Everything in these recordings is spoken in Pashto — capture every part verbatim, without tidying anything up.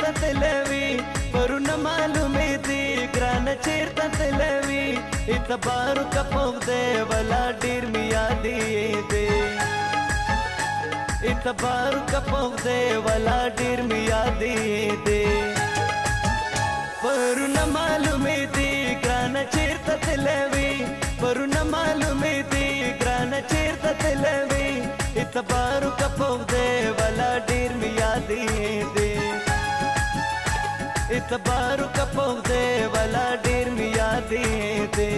چیرته تلوي پرونه معلومې دي ګرانه چیرته تلوي اعتبار کپوغ دې ولا ډیر می یادې دې اعتبار کپوغ دې ولا ډیر می یادې دې پرونه معلومې دي ګرانه چیرته تلوي پرونه معلومې دي ګرانه چیرته تلوي اعتبار کپوغ دې ولا ډیر می یادې دې اعتبار کپوغ دې ولا ډیر می یادې دې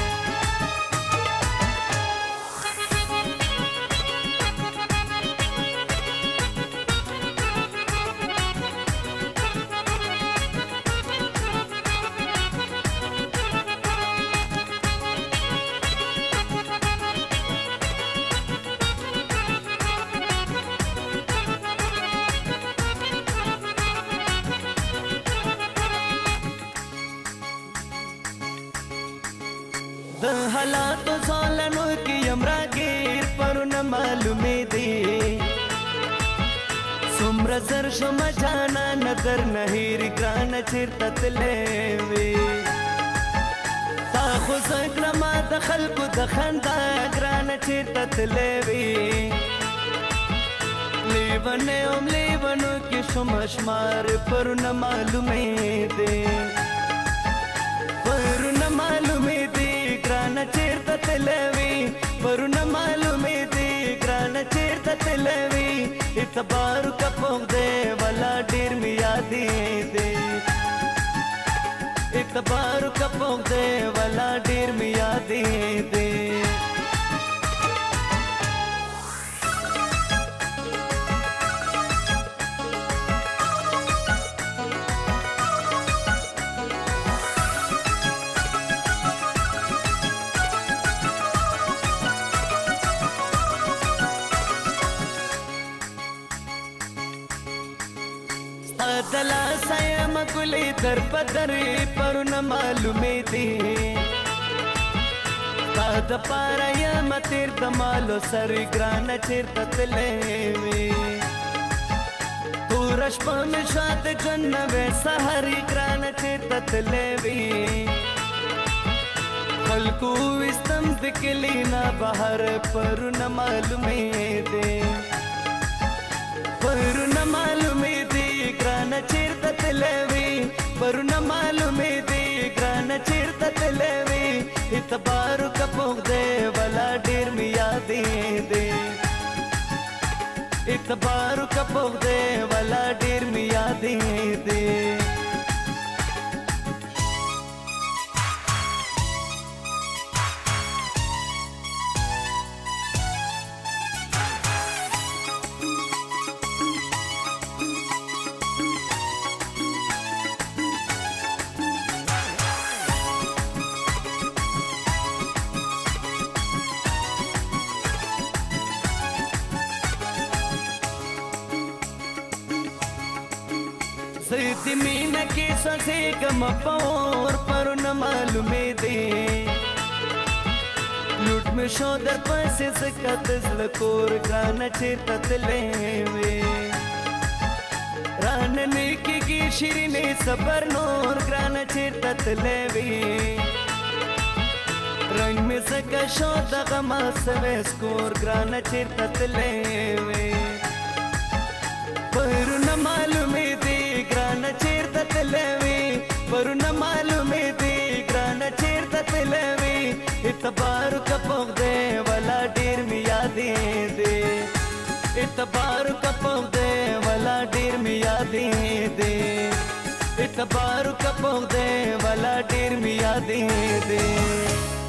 د حالاتو ځالنو کې یمرا غیر پرونه معلومې دي څومره زر شم جانا نظر نه هیر ګران چیرته تلې وي تا خو څنګه ما د خلکو د خندا ګران چیرته تلې وي لیونه اوم لیونو کې شم شمار پرونه معلومې دي پرونه معلومې دي ګرانه چیرته تلوي پرونه معلومې دي ګرانه چیرته تلوي اعتبار کپوغ دې ولا ډیر می یادې دي اعتبار کپوغ دې ولا ډیر می یادې دي دلا سایم ګلې در پدرې پرونه معلومې دي تا د پاره یم تیر د مالو سر ګرانه چیرته تلې وي تور شپه مې شاد جنوې سحر ګرانه چیرته تلې وي خلکو وستم د کلی نه بهر پرونه معلومې دي پرونه معلومې دي ګرانه چیرته تلوي پرونه معلومې دي ګرانه چیرته تلوي اعتبار کپوغ دې ولا ډیر می یادې دي اعتبار کپوغ دې ولا ډیر می یادې دي سیدی مینا کی سسے گم پور پرونه معلومې دي لوټ می شو در پسې سکت زل کور ګرانه چیرته تلې وي ران نیکی کی شیرینې صبر نور ګرانه چیرته تلې وي رنگ می سکه شو دغه ما سوي سکور ګرانه چیرته تلې وي پرونه معلومې دي ګرانه چیرته تلوي پرونه معلومې دي ګرانه چیرته تلوي اعتبار کپوغ دې ولا ډیر می یادې دي اعتبار کپوغ دې ولا ډیر می یادې دي اعتبار کپوغ دې ولا ډیر می یادې دي